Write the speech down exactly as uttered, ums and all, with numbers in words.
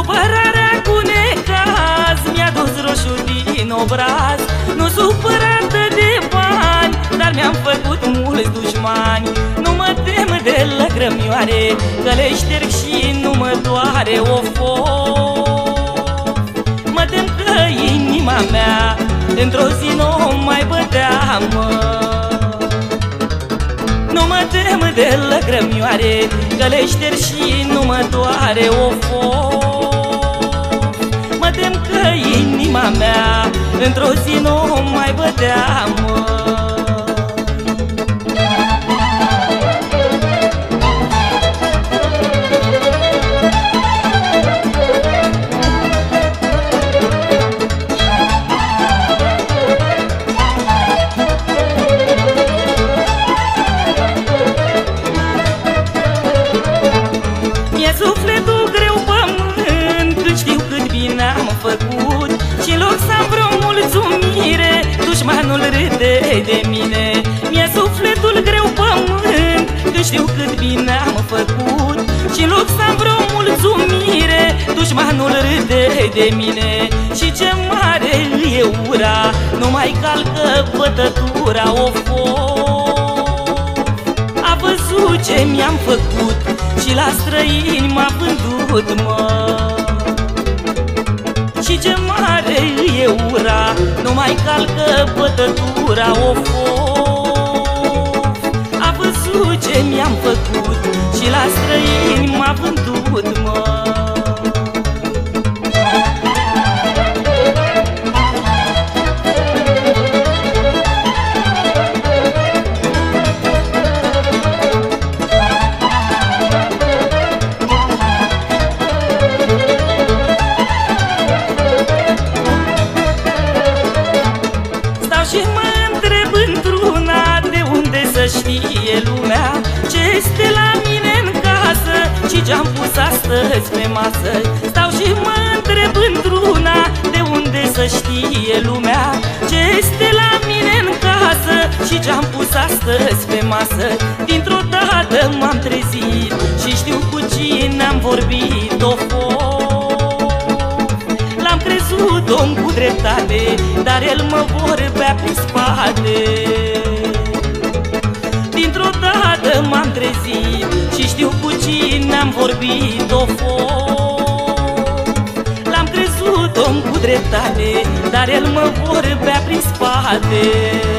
Supărarea cu necaz mi-a dus roșu din obraz. Nu supărată de bani, dar mi-am făcut mulți dușmani. Nu mă tem de lăgrămioare, că le șterg și nu mă doare, of, of. Mă tem că inima mea într-o zi nu mai bătea, mă. Nu mă tem de lăgrămioare, că le șterg și nu mă doare, of, of. Mă tem că inima mea într-o zi nu mai bătea, mă. Sufletul greu pământ, când știu cât bine am făcut, și în loc să am vreo mulțumire, dușmanul râde de mine. Mi-e sufletul greu pământ, când știu cât bine am făcut, și în loc să am vreo mulțumire, dușmanul râde de mine. Și ce mare îi e ura, nu mai calcă bătătura, of, of. A văzut ce mi-am făcut și la străini m-a vândut, mă. Și ce mare îi e ura, nu mai calcă bătătura, of, of. A văzut ce mi-am făcut și la străini m-a vândut, mă. Și mă întreb într-una, de unde să știe lumea ce este la mine în casă și ce-am pus astăzi pe masă. Stau și mă întreb într-una, de unde să știe lumea ce este la mine în casă și ce-am pus astăzi pe masă. Dintr-o dată m-am trezit și știu cu cine am vorbit, of, l-am crezut om cu dreptate, dar el mă vorbea prin spate. Dintr-o dată m-am trezit și știu cu cine am vorbit, of, l-am crezut om cu dreptate, dar el mă vorbea prin spate.